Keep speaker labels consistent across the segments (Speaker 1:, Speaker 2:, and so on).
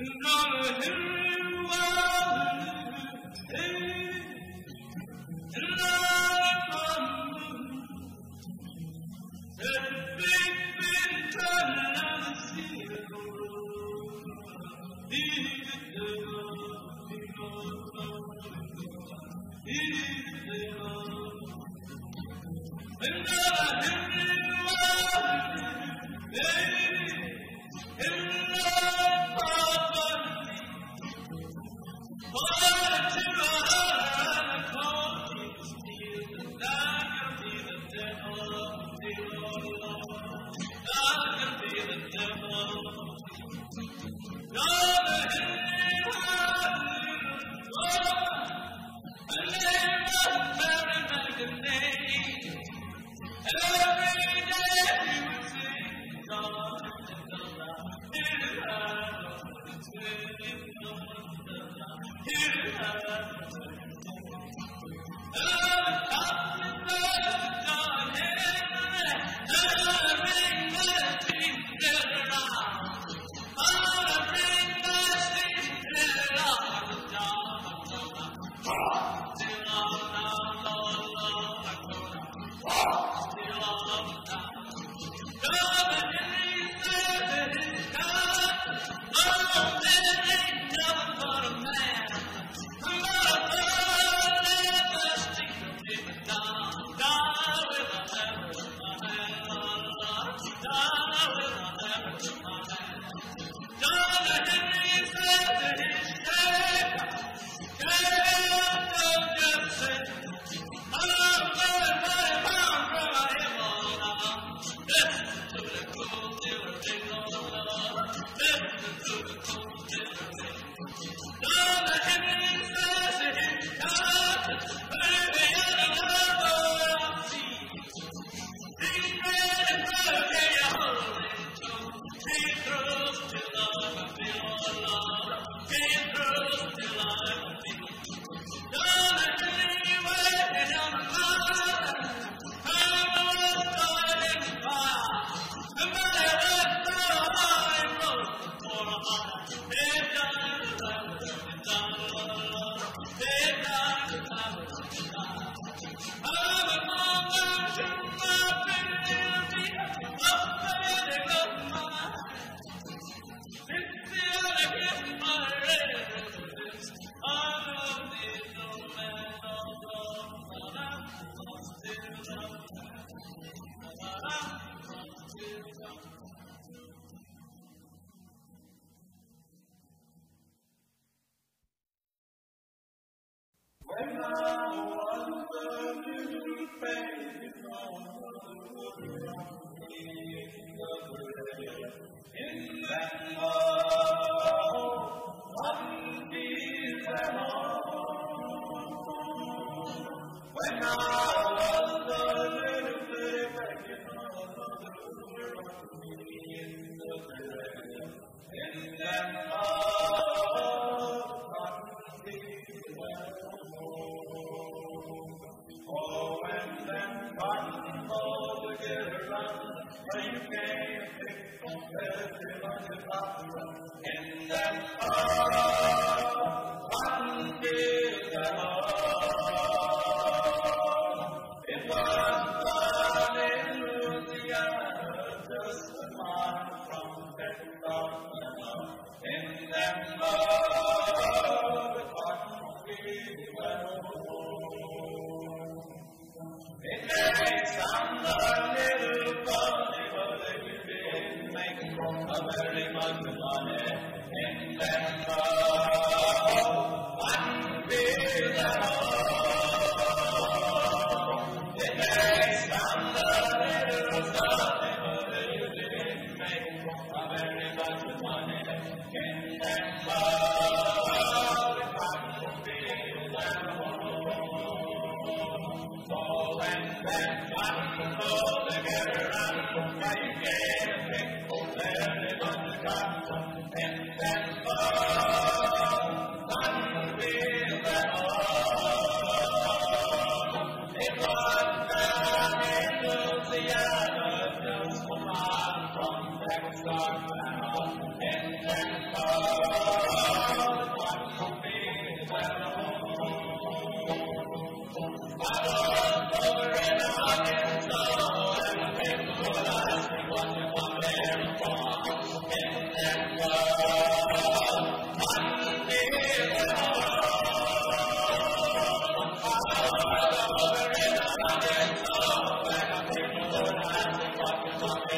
Speaker 1: And then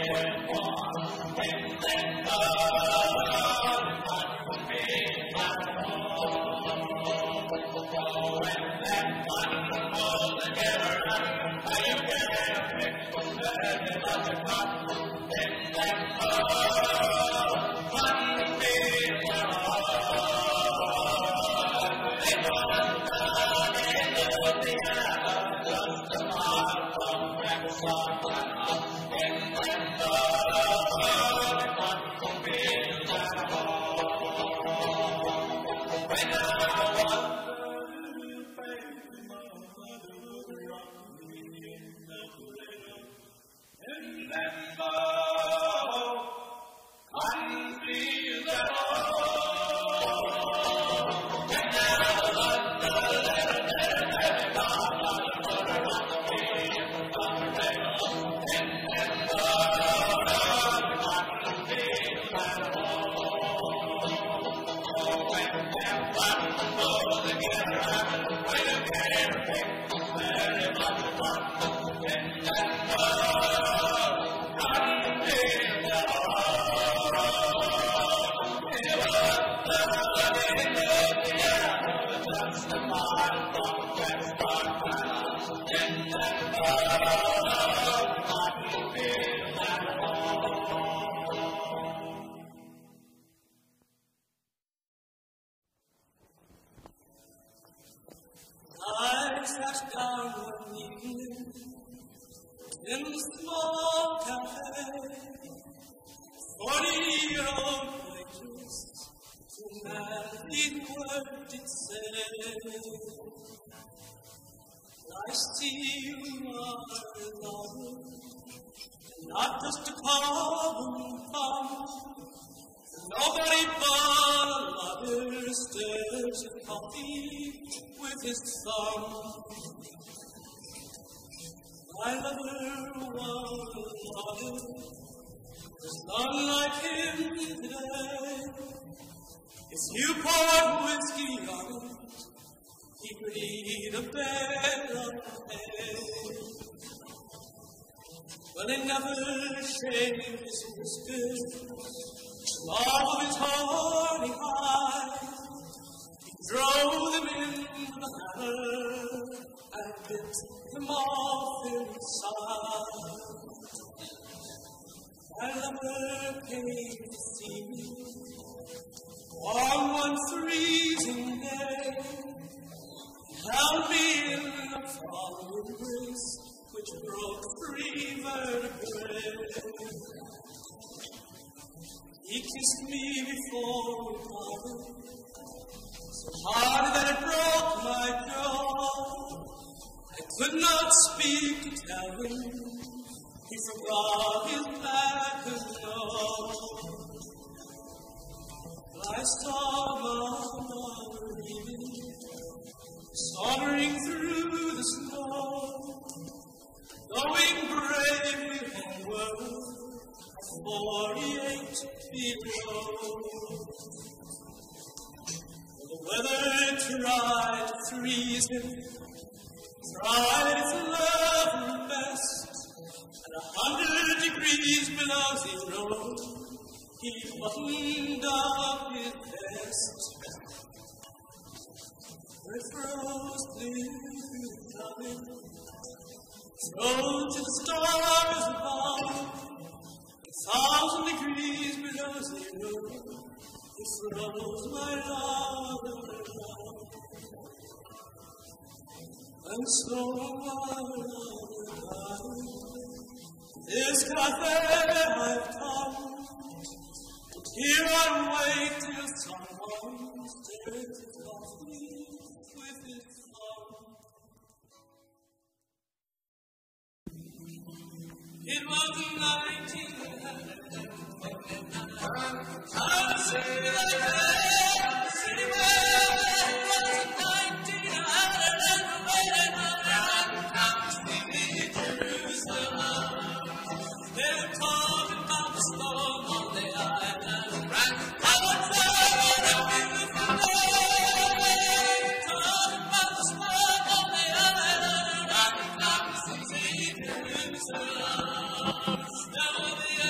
Speaker 1: Now the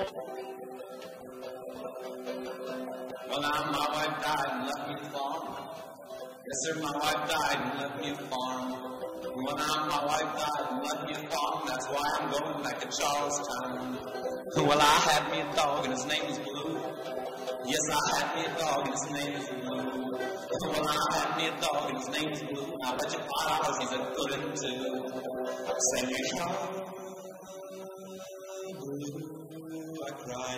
Speaker 1: Well, now my wife died and left me a farm. Yes, sir, my wife died and left me a farm. Well, now my wife died and left me a farm. That's why I'm going back to Charlestown. Well, I had me a dog and his name was Blue. Yes, I had me a dog and his name is Blue. Well, I had me a dog and his name is Blue. I'll bet you $5 he's a good one too. Sing me Blue, I cried.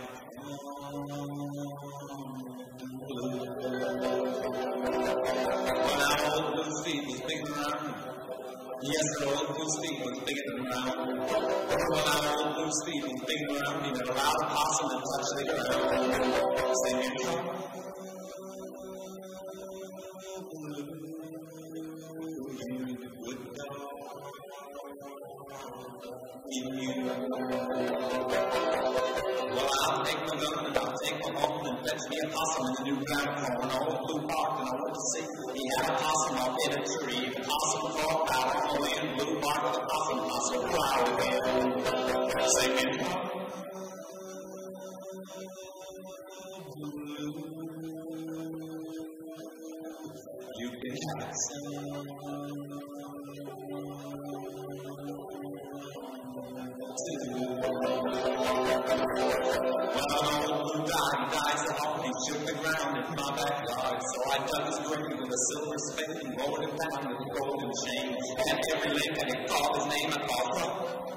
Speaker 1: Well, now old Blue's feet was big and round. Yes, old Blue's feet was big and round. Well, now old Blue's feet was big and round. He never allowed a possum to touch the ground. Sing it. Well, I'll take my gun and I'll take my home and fetch me a possum in the new ground for an old blue bark and I went to see. He had a possum up in a tree, the possum for a power, only in blue bark with a possum proud again. Singing. You can have it Well, Blue died, he died so hard he shook the ground in my backyard. So I dug his grave with a silver spade and rolled it down with a golden chain. And every lake that he called his name, I called him.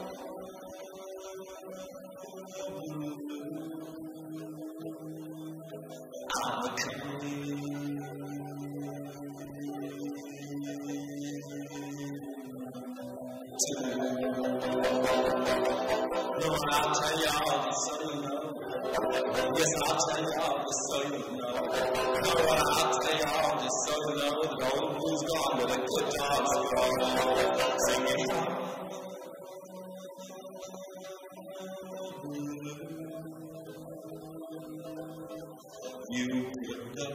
Speaker 1: I'm the king. I'll tell y'all just so you know. Yes, I'll tell y'all just so you know. No, I'll tell y'all just so you know that old Blue's gone with a good job strong. Sing it. You could know.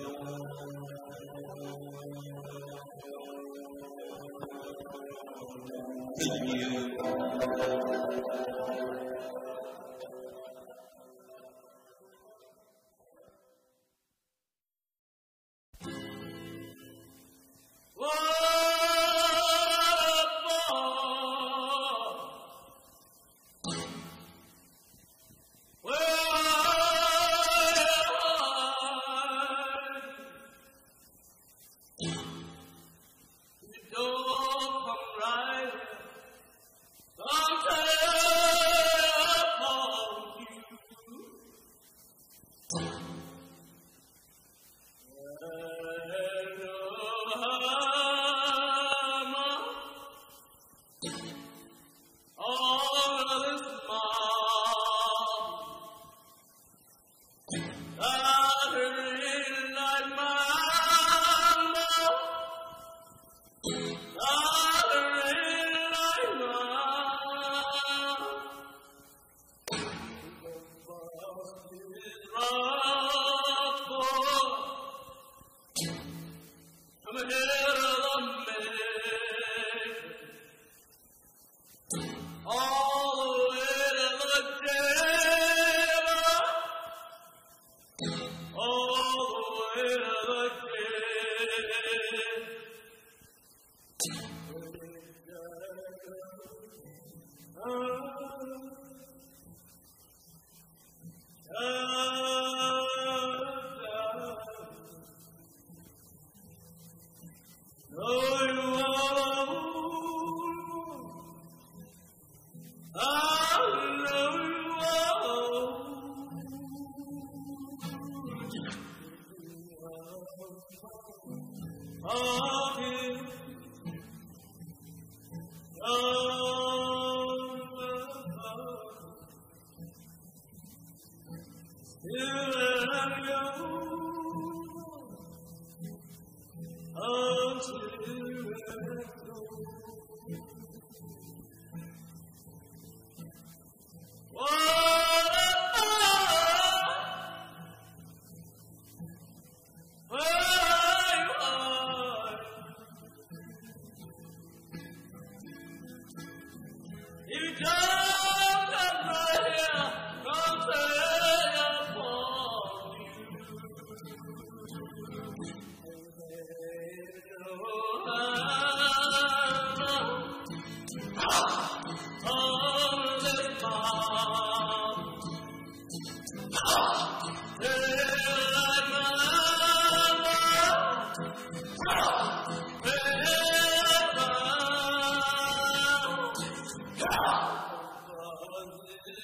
Speaker 2: You don't come right here, come say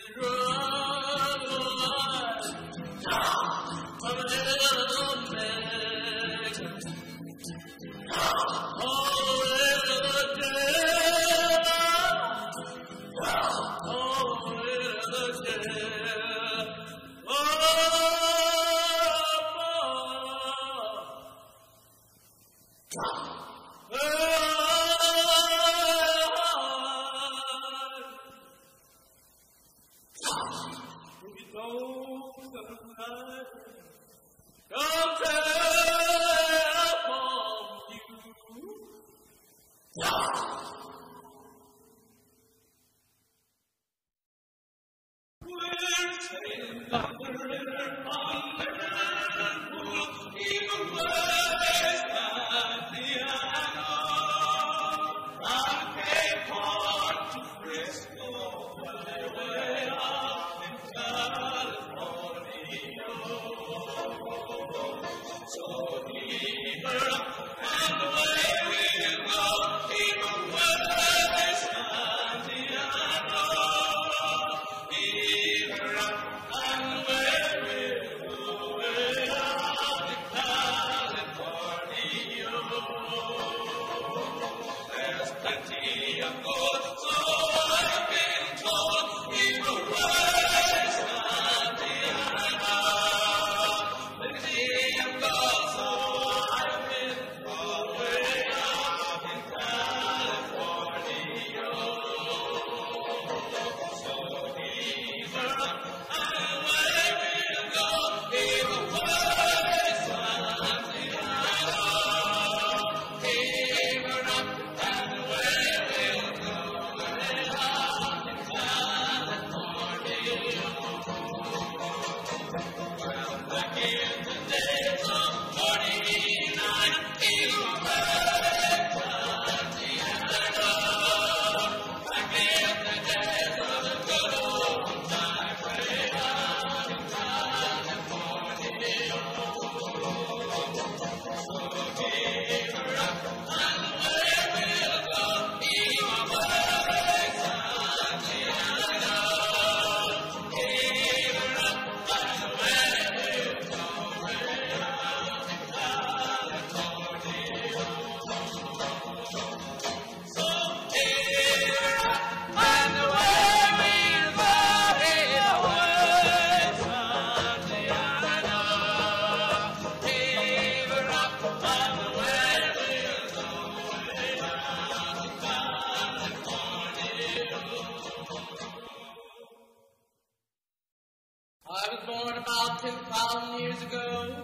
Speaker 2: I was born about 2,000 years ago.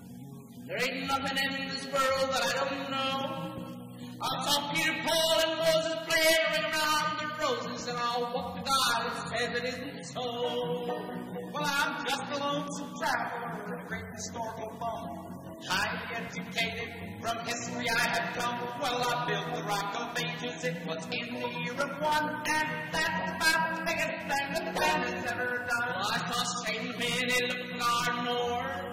Speaker 2: There ain't nothing in this world that I don't know. I saw Peter, Paul, and Moses playing around the roses, and I'll walk the God that says it isn't so.
Speaker 1: Well, I'm just a lonesome traveler with a great historical bone. Highly educated, from history I have come. Well, I built the Rock of Ages, it was in the year of one, and that's about the biggest thing that man has ever done.
Speaker 2: Well, I saw Satan men in the garden door,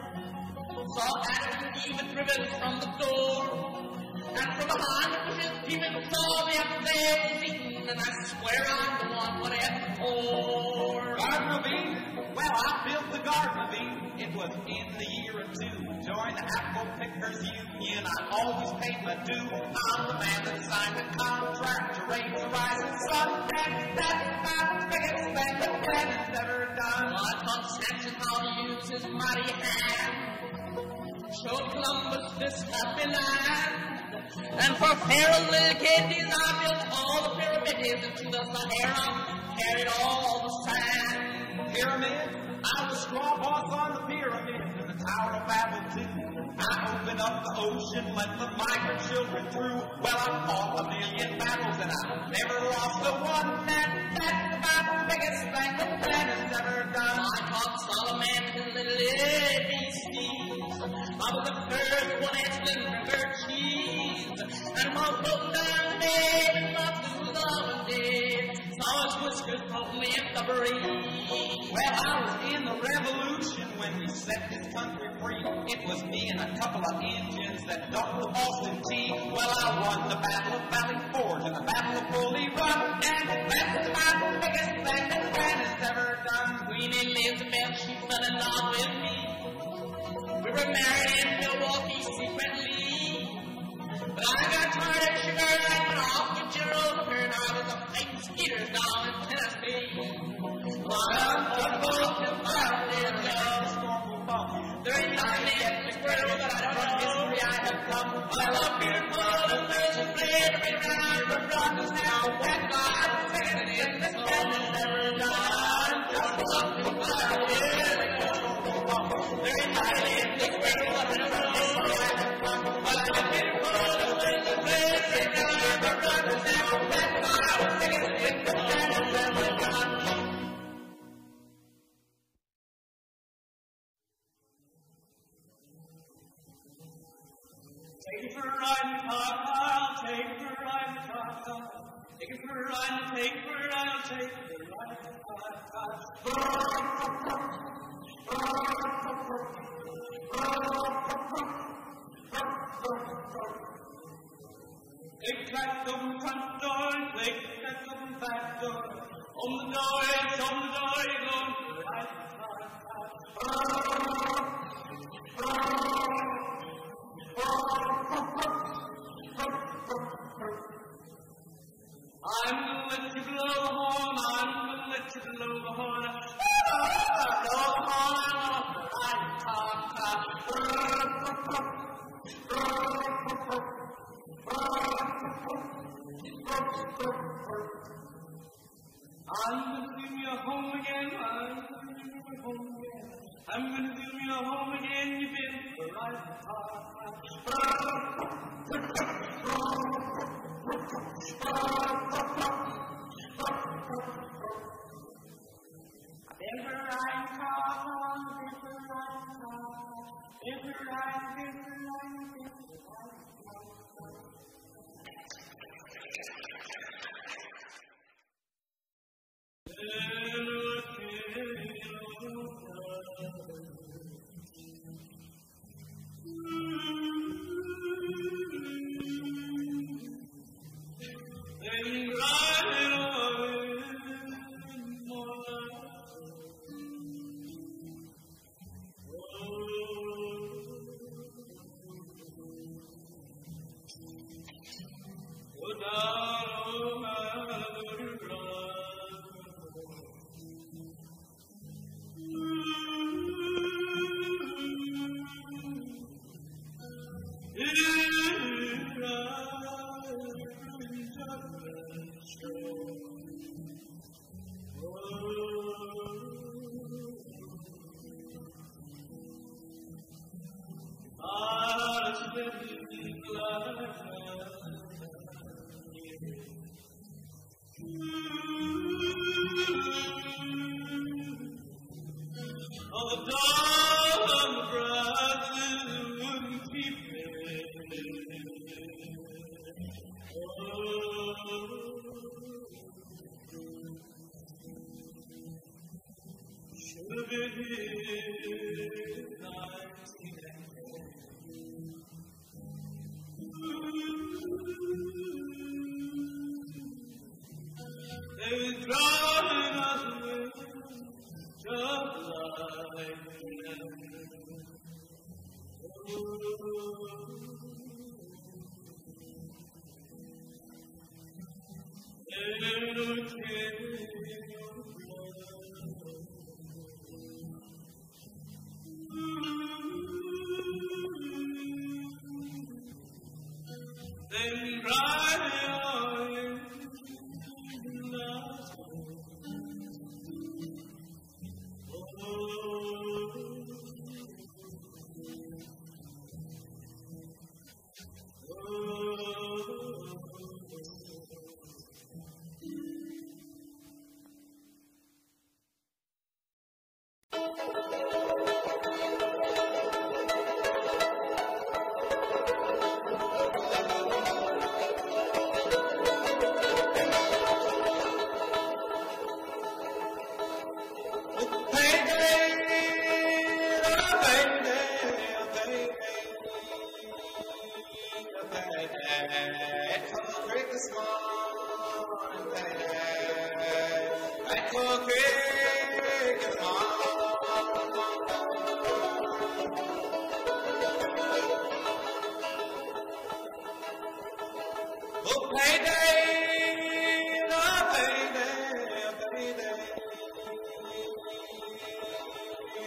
Speaker 2: saw Adam and Eve driven from the door, and from behind the bushes demons saw me up there was eaten, and I swear I'm the one what had for.
Speaker 1: Garden of Eden? Well, I built the Garden of Eden. It was in the year of two. Joined the Apple Pickers Union. I always paid my due. I'm the man that signed the contract to raise the rising sun. And that's about the biggest thing that man has ever done.
Speaker 2: Well, I taught Samson how to use his mighty hand. Showed Columbus this happy land. And for Pharaoh's little kiddies, I built all the pyramids into the Sahara. Carried all the sand.
Speaker 1: Pyramid? I was straw boss on the pyramids and the Tower of Babel too. I opened up the ocean, let the migrant children through. Well, I fought 1,000,000 battles and I never lost a one. And that's about the biggest thing that man has ever done.
Speaker 2: I taught Solomon his little ABCs. I was the first one excellent for cheese. And my broke down baby, my food on day. Saw his whiskers broke me in the breeze.
Speaker 1: Well, I was in the revolution when we set this country free. It was me and a couple of engines that docked the Boston Tea. Well, I won the Battle of Valley Forge and the Battle of Bull Run. And that's about the biggest thing that man has ever done.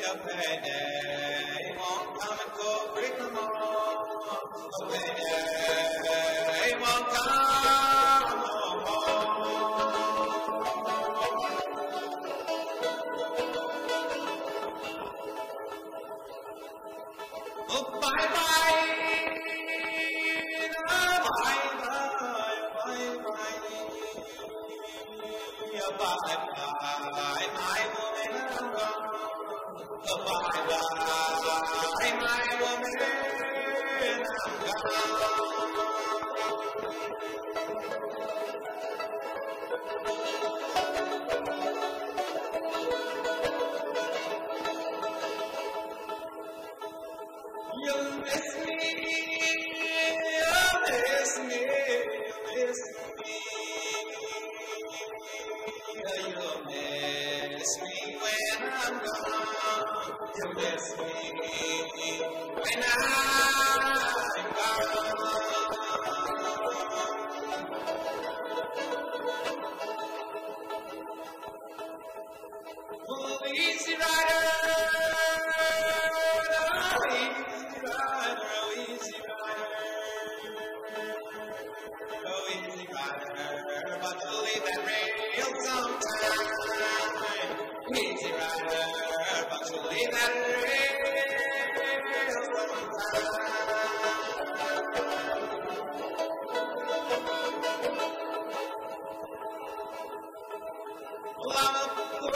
Speaker 1: a payday won't come and go quick no more. A payday won't come no more. Oh, bye-bye. Bye-bye, my woman, I'm gone. Bye-bye, my woman, I'm gone. You'll miss me, you'll miss me, you'll miss me. You'll miss me when I'm gone. You'll miss me when I'm gone. Oh, easy rider, oh, easy rider, oh, easy rider, oh, easy rider, but you'll leave that rail sometime. Easy rider, but you'll leave that rail sometime. Well, I'm a poor boy,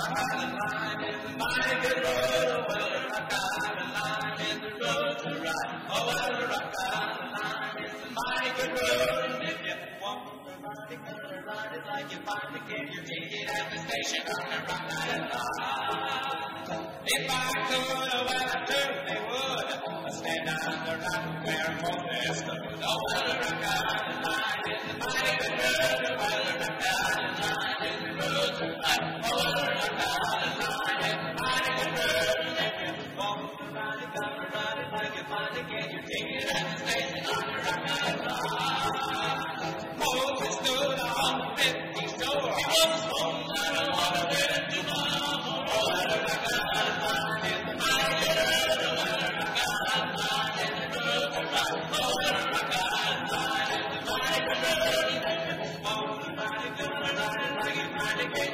Speaker 1: Rock Island line is a mighty good road. Well, the Rock Island line is the road to ride. Oh, well, the Rock Island line is a mighty good road. And if you want to ride it, gonna ride it like you find it. Get your ticket at the station on the Rock Island line. If I could, well, I certainly would. Stand on the rock where Moses stood. Oh, well, the Rock Island line is a mighty good road. Oh, well, the Rock Island line is the road to ride. Oh, well, the Rock Island line is a mighty good road. And if you want to ride it, gotta ride it like you find it. Get your ticket at the station on the Rock Island line. Moses stood on the 50th shore. He was home out of water with a new mom. Oh, well, the Rock Island line is a mighty good road. Oh, well, the Rock Island line is the road to ride. Oh, well, the Rock Island line is a mighty good road. And if you want to ride it, gonna ride it like you find it.